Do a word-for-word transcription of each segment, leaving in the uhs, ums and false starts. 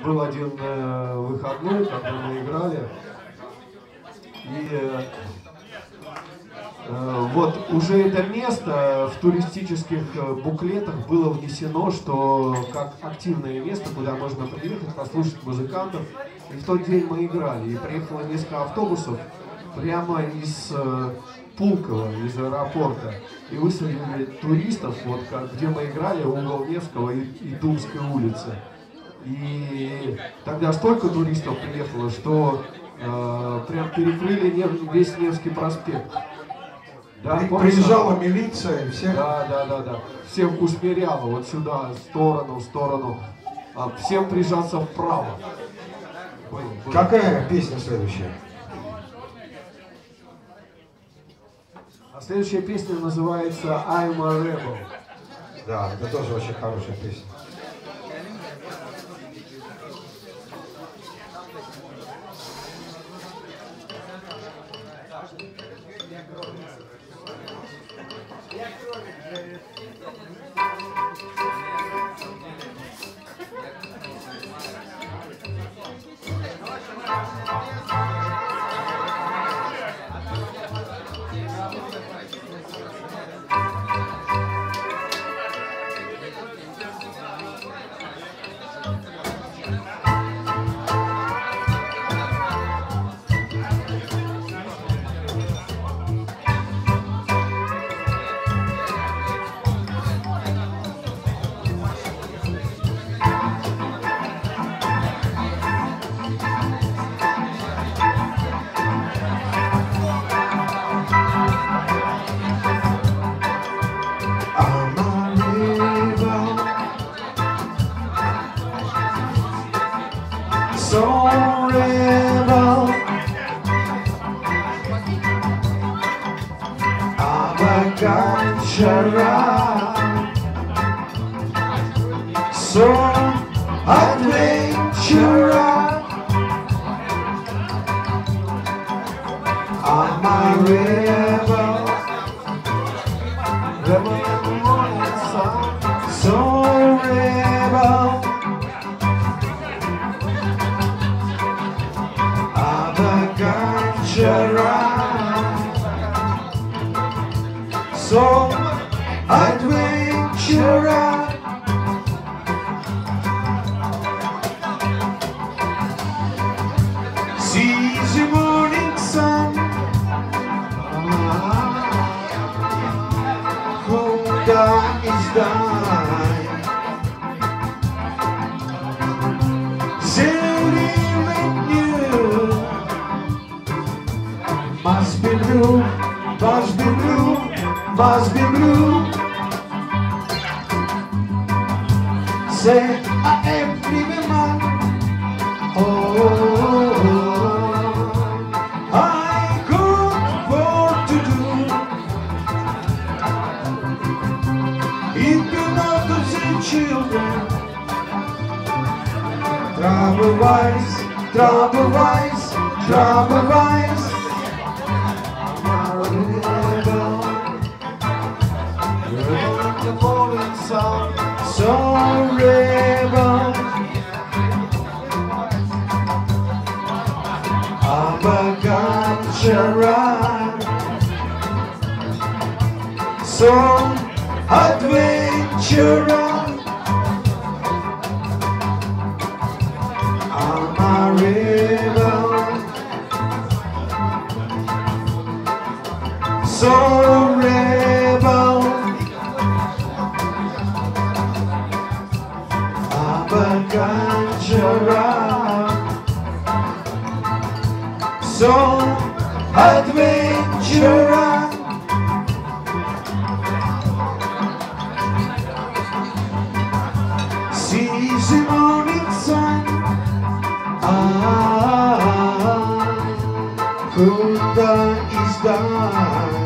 был один э, выходной, когда мы играли. И э, э, вот уже это место в туристических буклетах было внесено, что как активное место, куда можно приехать, послушать музыкантов. И в тот день мы играли, и приехало несколько автобусов прямо из э, Пулково, из аэропорта. И высадили туристов, вот как, где мы играли, угол Невского и, и Думской улицы. И тогда столько туристов приехало, что э, прям перекрыли Нев, весь Невский проспект. Да, приезжала милиция и всех. Да, да, да, да. Всех усмиряло вот сюда, в сторону, в сторону. А всем прижаться вправо. Ой, какая песня следующая? А следующая песня называется I'm a Rebel. Да, это тоже очень хорошая песня. So adventurous, I'm a rebel, rebel in the morning sun. So rebel, I'm adventurous, so adventurous. See the morning sun, who dies, dies. Sailing with you must be blue, must be blue, must be blue. Say I am living man. Oh. Children, trouble wise, trouble wise, trouble wise. I'm a rebel, rebel in the morning sun. So rebel, I'm a adventurous, so adventurous. So rebel, I'm a conjurer, so adventurous. See the morning sun, ah, who is done.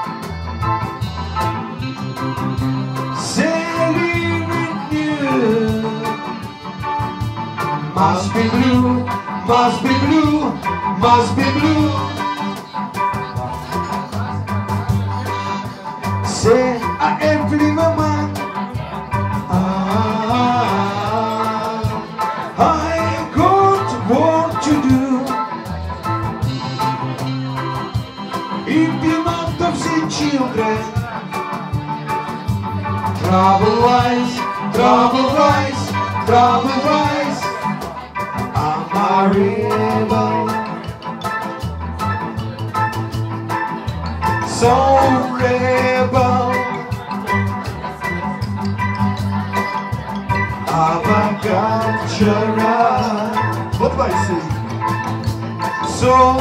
Must be blue, must be blue, must be blue. Say I am feeling a man. Ah, I trouble wise, trouble wise, trouble wise. I'm a rebel, so rebel. I'm a adventurer, Вот вальсы. so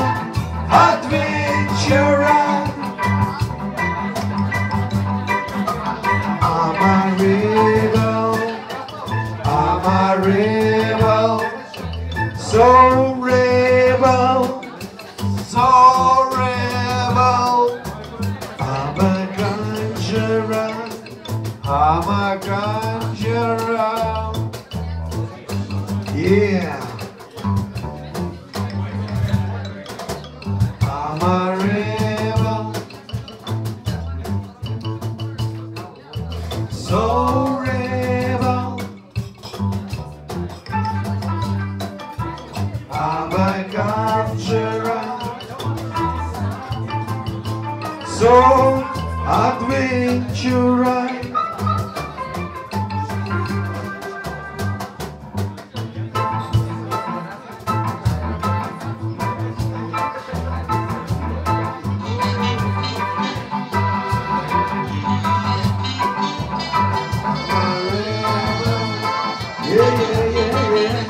adventurer. I'm a rebel, I'm a rebel, so rebel, So rebel. I'm a conjurer, I'm a conjurer. yeah. I'm a rebel, so rebel. I'm a conjurer, so adventurer. Yeah, yeah, yeah, yeah.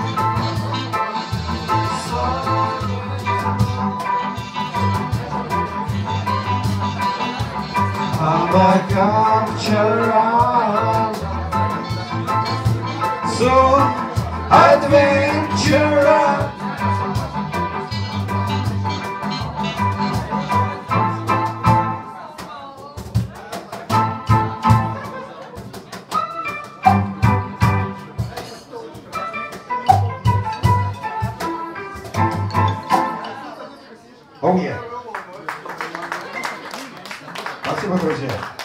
I'm a conjurer. So adventurer. Oh yeah. Спасибо, друзья.